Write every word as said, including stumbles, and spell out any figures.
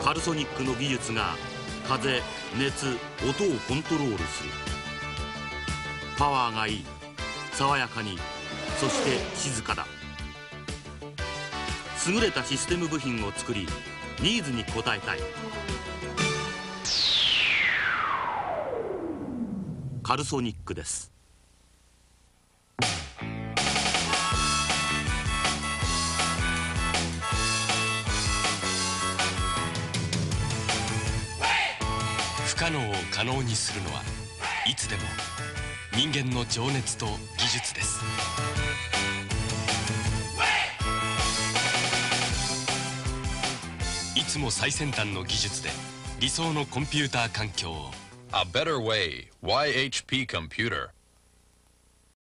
カルソニックの技術が風、熱、音をコントロールする。パワーがいい、爽やかに、そして静かだ。優れたシステム部品を作り、ニーズに応えたい。カルソニックです。 不可能を可能にするのはいつでも人間の情熱と技術です。いつも最先端の技術で理想のコンピューター環境を。 A better way. ワイエイチピー Computer.